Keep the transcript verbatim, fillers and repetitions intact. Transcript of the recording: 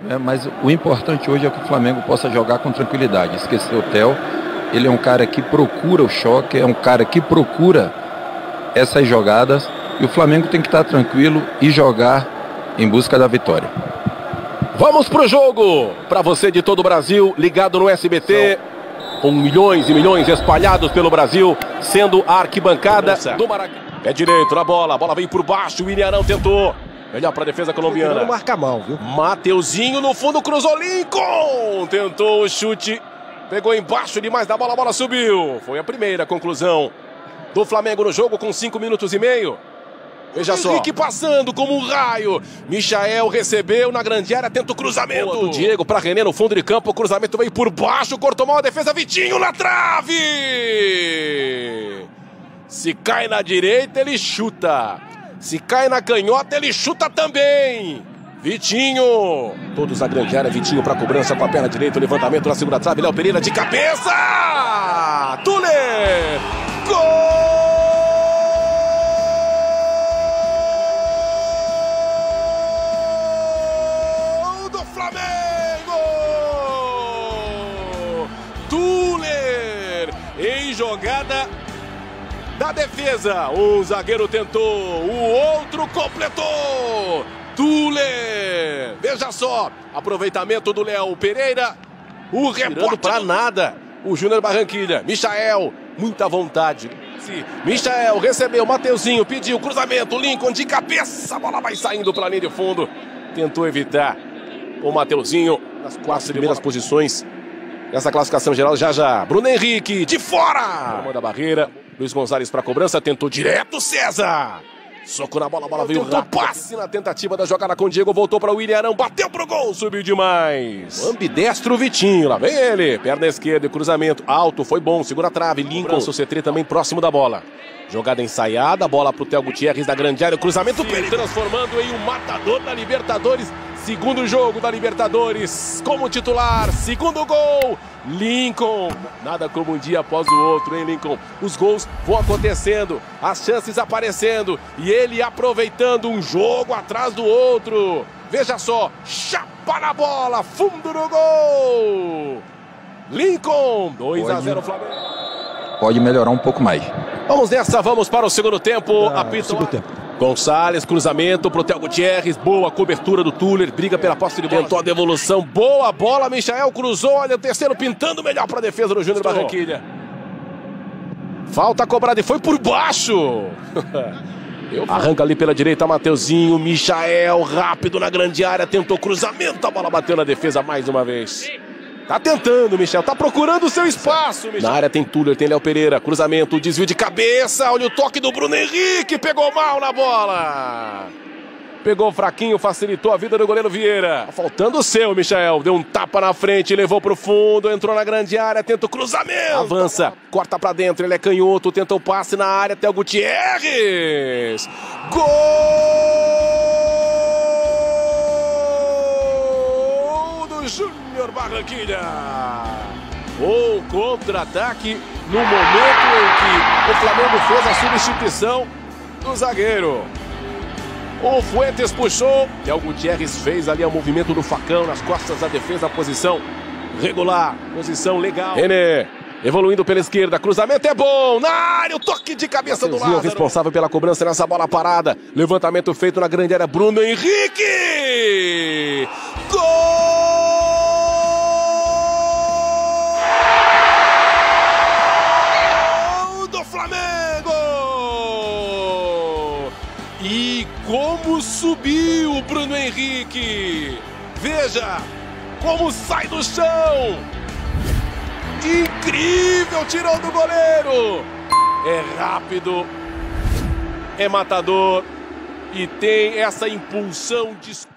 É, mas o importante hoje é que o Flamengo possa jogar com tranquilidade. Esquecer o Theo. Ele é um cara que procura o choque, é um cara que procura essas jogadas. E o Flamengo tem que estar tranquilo e jogar em busca da vitória. Vamos pro jogo! Para você de todo o Brasil, ligado no S B T, com milhões e milhões espalhados pelo Brasil, sendo a arquibancada do Maracanã. É direito na bola, a bola vem por baixo, o Ilharão tentou. Melhor para a defesa colombiana. Não marca mal, viu? Mateuzinho no fundo, cruzou Lincoln. Tentou o chute, pegou embaixo demais da bola, a bola subiu. Foi a primeira conclusão do Flamengo no jogo com cinco minutos e meio. Veja só. Henrique passando como um raio. Michael recebeu na grande área, tenta o cruzamento. Boa do Diego para René no fundo de campo. O cruzamento veio por baixo, cortou mal a defesa. Vitinho na trave. Se cai na direita, ele chuta. Se cai na canhota, ele chuta também. Vitinho. Todos na grande área. Vitinho para cobrança com a perna direita. O levantamento na segunda trave. Léo Pereira de cabeça. Tuller. Gol! Em jogada da defesa, um zagueiro tentou, o outro completou. Tuller, veja só, aproveitamento do Léo Pereira, o rebote para do... nada, o Júnior Barranquilla. Michael, muita vontade. Sim. Michael recebeu, Mateuzinho pediu cruzamento, Lincoln de cabeça, a bola vai saindo para a linha de fundo, tentou evitar o Mateuzinho nas quatro primeiras posições. Essa classificação geral já já. Bruno Henrique de fora. Manda a barreira. Luiz Gonzalez para cobrança. Tentou direto César. Soco na bola. A bola veio rápido. Passe na tentativa da jogada com o Diego. Voltou para o Ilharão. Bateu pro gol. Subiu demais. O ambidestro Vitinho. Lá vem ele. Perna esquerda e cruzamento. Alto. Foi bom. Segura a trave. Lincoln. O C três também próximo da bola. Jogada ensaiada. Bola pro Theo Gutierrez da grande área. O cruzamento. Sim, transformando em um matador da Libertadores. Segundo jogo da Libertadores como titular, segundo gol, Lincoln. Nada como um dia após o outro, hein, Lincoln? Os gols vão acontecendo, as chances aparecendo e ele aproveitando um jogo atrás do outro. Veja só, chapa na bola, fundo no gol. Lincoln, dois a zero Flamengo. Pode melhorar um pouco mais. Vamos nessa, vamos para o segundo tempo. Ah, apito segundo tempo. Gonçalves, cruzamento pro Theo Gutierrez, boa cobertura do Tuller, briga pela posse de bola. Tentou a devolução, boa bola, Michael cruzou, olha o terceiro pintando melhor para a defesa do Júnior Barranquilla. Falta cobrada e foi por baixo. Arranca ali pela direita, Mateuzinho, Michael, rápido na grande área, tentou cruzamento, a bola bateu na defesa mais uma vez. Tá tentando, Michel, tá procurando o seu espaço, Michel. Na área tem Tuller, tem Léo Pereira, cruzamento, desvio de cabeça, olha o toque do Bruno Henrique, pegou mal na bola. Pegou fraquinho, facilitou a vida do goleiro Vieira. Tá faltando o seu, Michael, deu um tapa na frente, levou pro fundo, entrou na grande área, tenta o cruzamento. Avança, corta pra dentro, ele é canhoto, tenta o passe na área, Theo Gutierrez. Gol do Júnior Barranquilla. O contra-ataque no momento em que o Flamengo fez a substituição do zagueiro. O Fuentes puxou e o Gutierrez fez ali o movimento do facão nas costas da defesa, posição regular, posição legal. René evoluindo pela esquerda, cruzamento é bom, na área, o toque de cabeça do lado. Responsável pela cobrança nessa bola parada. Levantamento feito na grande área, Bruno Henrique. Gol do Flamengo! E como subiu o Bruno Henrique! Veja como sai do chão! Incrível, tirou do goleiro! É rápido, é matador e tem essa impulsão de